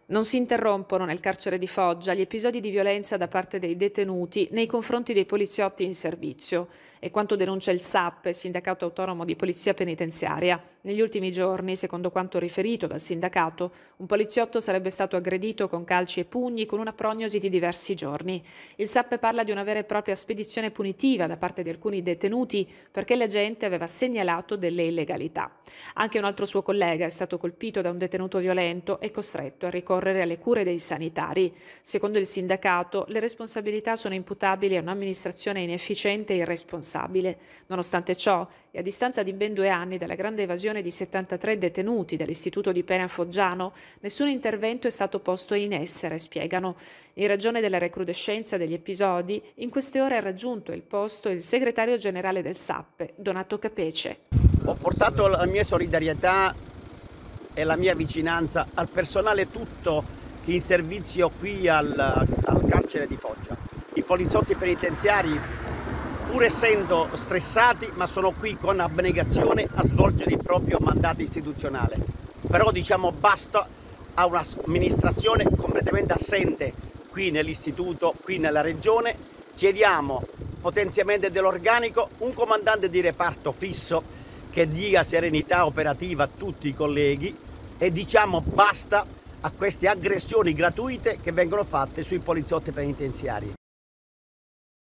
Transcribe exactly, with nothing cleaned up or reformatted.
Non si interrompono nel carcere di Foggia gli episodi di violenza da parte dei detenuti nei confronti dei poliziotti in servizio. È quanto denuncia il S A P, Sindacato Autonomo di Polizia Penitenziaria. Negli ultimi giorni, secondo quanto riferito dal sindacato, un poliziotto sarebbe stato aggredito con calci e pugni con una prognosi di diversi giorni. Il S A P parla di una vera e propria spedizione punitiva da parte di alcuni detenuti perché l'agente aveva segnalato delle illegalità. Anche un altro suo collega è stato colpito da un detenuto violento e costretto a ricorrere alle cure dei sanitari. Secondo il sindacato, le responsabilità sono imputabili a un'amministrazione inefficiente e irresponsabile. Nonostante ciò, e a distanza di ben due anni dalla grande evasione di settantatré detenuti dell'Istituto di Pena Foggiano, nessun intervento è stato posto in essere, spiegano. In ragione della recrudescenza degli episodi, in queste ore ha raggiunto il posto il segretario generale del S A P, Donato Capece. Ho portato la mia solidarietà e la mia vicinanza al personale tutto che è in servizio qui al, al carcere di Foggia. I poliziotti penitenziari, pur essendo stressati, ma sono qui con abnegazione a svolgere il proprio mandato istituzionale. Però diciamo basta a un'amministrazione completamente assente qui nell'istituto, qui nella regione. Chiediamo potenziamento dell'organico, un comandante di reparto fisso che dia serenità operativa a tutti i colleghi e diciamo basta a queste aggressioni gratuite che vengono fatte sui poliziotti penitenziari.